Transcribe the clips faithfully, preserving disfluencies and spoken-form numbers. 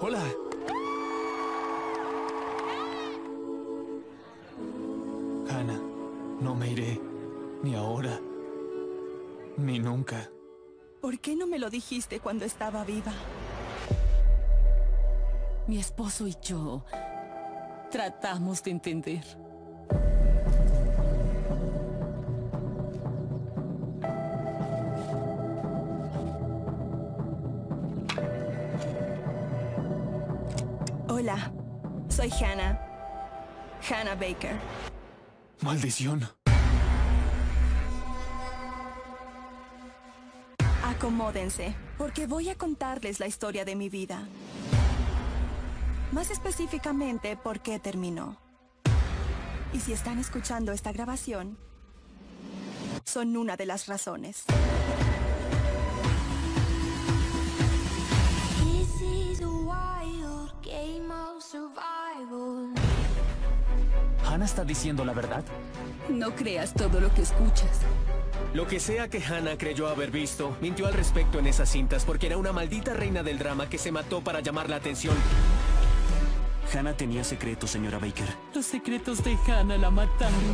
Hola. Hannah, no me iré. Ni ahora. Ni nunca. ¿Por qué no me lo dijiste cuando estaba viva? Mi esposo y yo tratamos de entender. Hola, soy Hannah. Hannah Baker. ¡Maldición! Acomódense, porque voy a contarles la historia de mi vida. Más específicamente, por qué terminó. Y si están escuchando esta grabación, son una de las razones. This is a wild game of survival. ¿Hannah está diciendo la verdad? No creas todo lo que escuchas. Lo que sea que Hannah creyó haber visto, mintió al respecto en esas cintas porque era una maldita reina del drama que se mató para llamar la atención. Hannah tenía secretos, señora Baker. Los secretos de Hannah la mataron.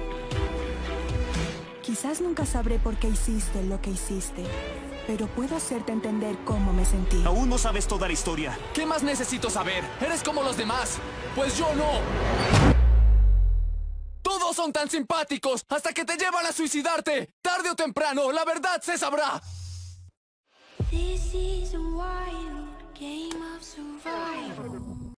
Quizás nunca sabré por qué hiciste lo que hiciste, pero puedo hacerte entender cómo me sentí. Aún no sabes toda la historia. ¿Qué más necesito saber? ¡Eres como los demás! ¡Pues yo no! ¡Todos son tan simpáticos hasta que te llevan a suicidarte! ¡Tarde o temprano, la verdad se sabrá! This is a wild game of survival.